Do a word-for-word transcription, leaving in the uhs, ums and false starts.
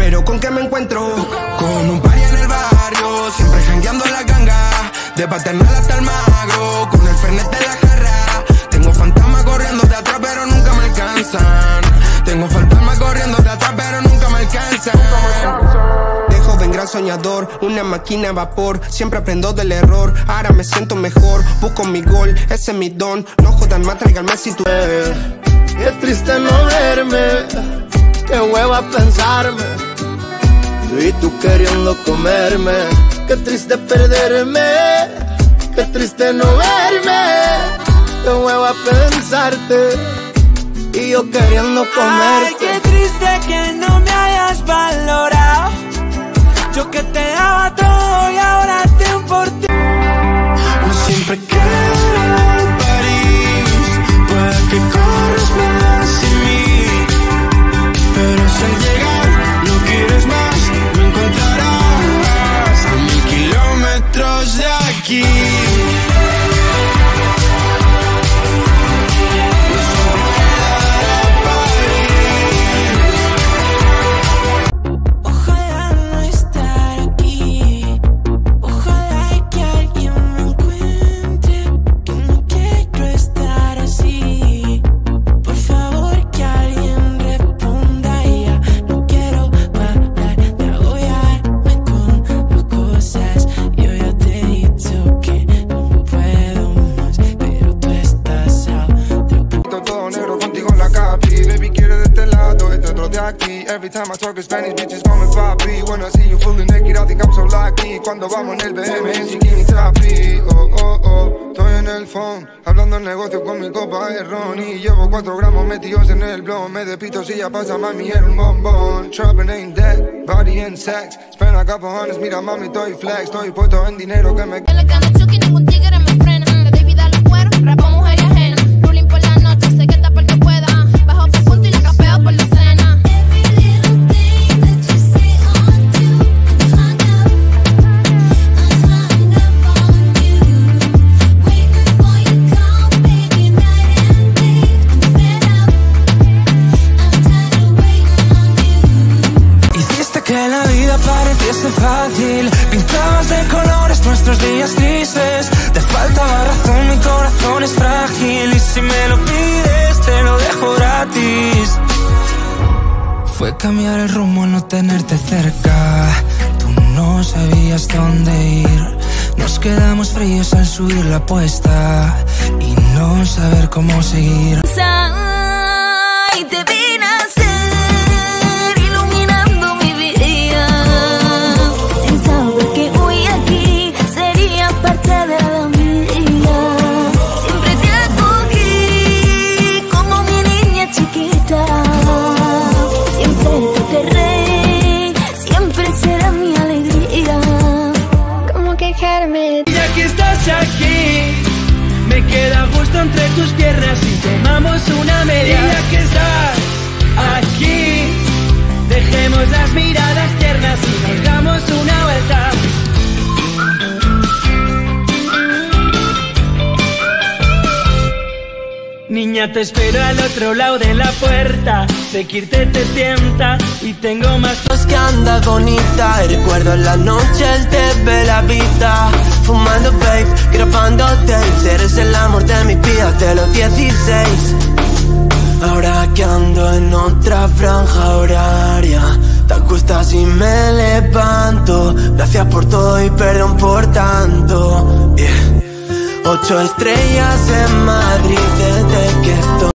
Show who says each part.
Speaker 1: pero ¿con qué me encuentro? Con un party en el barrio, siempre jangueando la ganga, de paternal hasta el magro, con el fernet de la jarra. Tengo fantasmas corriendo de atrás, pero nunca me alcanzan. Tengo fantasmas corriendo de atrás, pero nunca me alcanzan. De joven gran soñador, una máquina a vapor. Siempre aprendo del error, ahora me siento mejor. Busco mi gol, ese es mi don. No jodan más, tráiganme si tú...
Speaker 2: Qué triste no verme, qué hueva pensarme, y tú queriendo comerme. Qué triste perderme, qué triste no verme, qué hueva pensarte, y yo queriendo comerte.
Speaker 3: Ay, qué triste que no me hayas valorado. Yo que te daba todo y ahora te importé.
Speaker 1: No siempre quiero el París, puede que corras más sin mí, pero si al llegar no quieres más, me encontrarás a mil kilómetros de aquí.
Speaker 4: Every time I talk in Spanish, bitches call me papi. When I see you fully naked, I think I'm so lucky. Cuando vamos en el B M, en Chiquini Trapi. Oh, oh, oh, estoy en el phone, hablando el negocio con mi copa de ron. Y llevo cuatro gramos metidos en el blog. Me despito si ya pasa, mami, en un bombón. Trapping ain't dead, body and sex. Spend a couple hundreds, mira mami, estoy flex. Estoy puesto en dinero que me...
Speaker 5: En la cana Chucky, ningún tigre me frena. La baby da los cueros, rapo mujer y ajena. Ruling por la noche, sé que está porque pueda. Bajo por punto y la capeo por la cena.
Speaker 3: Pareciese fácil, pintabas de colores nuestros días grises. Te faltaba razón, mi corazón es frágil. Y si me lo pides, te lo dejo gratis. Fue cambiar el rumbo al no tenerte cerca. Tú no sabías dónde ir. Nos quedamos fríos al subir la apuesta y no saber cómo seguir.
Speaker 5: Y te vine a hacer
Speaker 3: ya que estás aquí, me queda gusto entre tus piernas y tomamos una media. Y ya que estás aquí, dejemos las miradas tiernas y nos damos una vuelta. Niña, te espero al otro lado de la puerta. Seguirte te tienta y tengo más
Speaker 2: cosas que anda bonita. Y recuerdo en las noches de Bella Vita, fumando babe, grabando tapes. Eres el amor de mi vida de los dieciséis. Ahora que ando en otra franja horaria, te acuestas y me levanto. Gracias por todo y perdón por tanto, yeah. Ocho estrellas en Madrid desde que estoy